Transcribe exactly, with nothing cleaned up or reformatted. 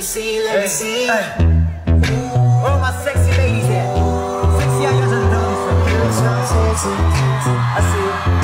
see, let me see. All my sexy ladies here. Sexy, I got to know this. I see you.